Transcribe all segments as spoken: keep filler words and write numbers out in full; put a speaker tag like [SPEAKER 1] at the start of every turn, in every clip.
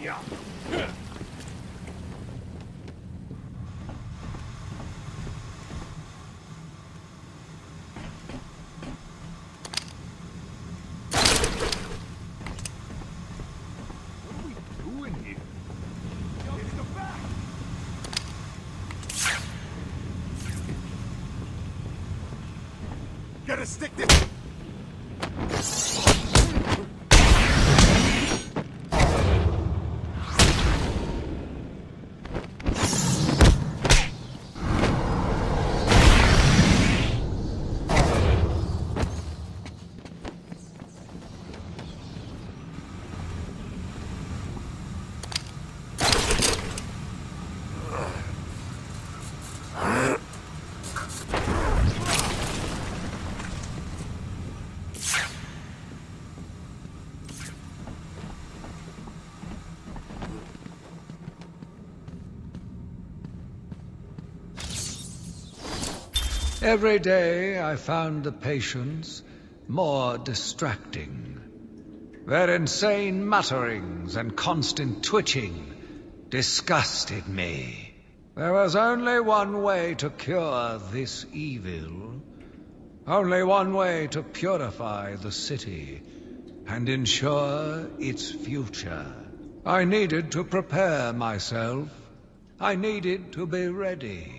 [SPEAKER 1] ya! Gotta stick this.
[SPEAKER 2] Every day I found the patients more distracting. Their insane mutterings and constant twitching disgusted me. There was only one way to cure this evil. Only one way to purify the city and ensure its future. I needed to prepare myself. I needed to be ready.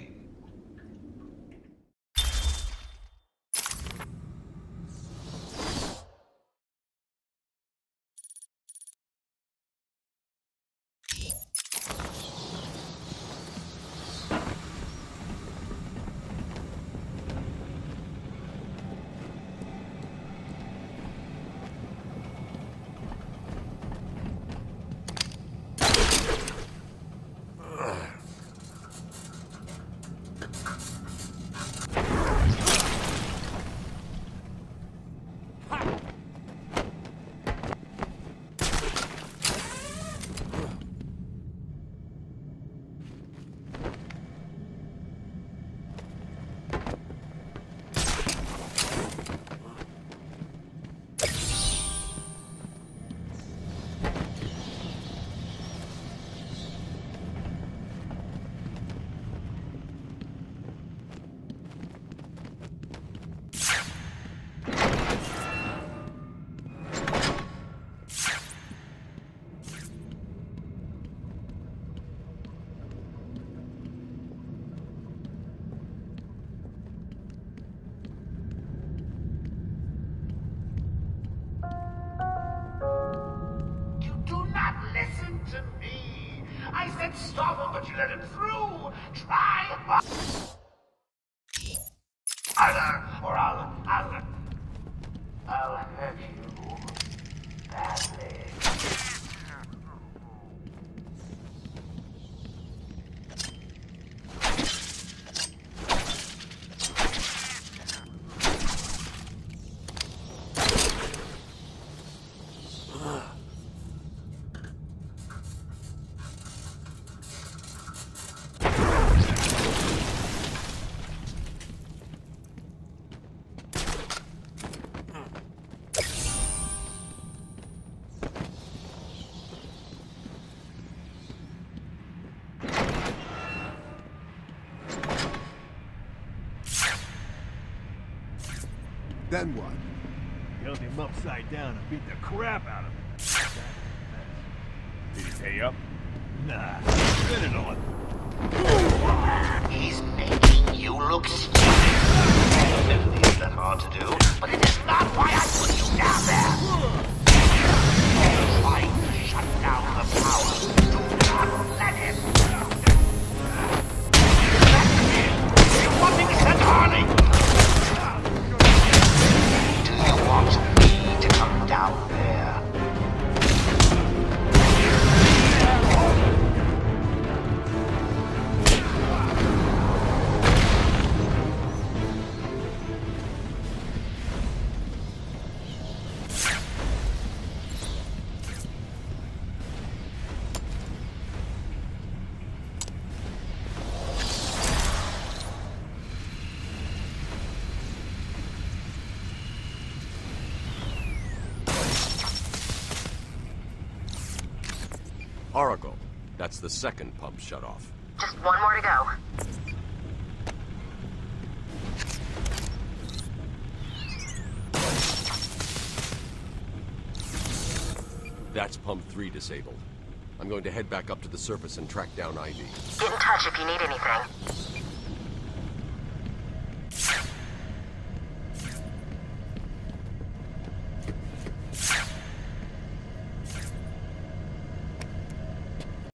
[SPEAKER 3] I said stop him, but you let him through! Try! I'll, or I'll, I'll, I'll hurt you badly.
[SPEAKER 1] Then what?
[SPEAKER 4] Held him upside down and beat the crap out of him.
[SPEAKER 1] Did he pay up?
[SPEAKER 4] Nah, spin it on.
[SPEAKER 3] He's making you look stupid. Admittedly, it's not hard to do, but it is not why I put you down there. You're trying to shut down the power. Do not let him. That's it. You want me to send Harley? Do you want me to come down there?
[SPEAKER 5] Oracle, that's the second pump shut off.
[SPEAKER 6] Just one more to go.
[SPEAKER 5] That's pump three disabled. I'm going to head back up to the surface and track down Ivy.
[SPEAKER 6] Get in touch if you need anything.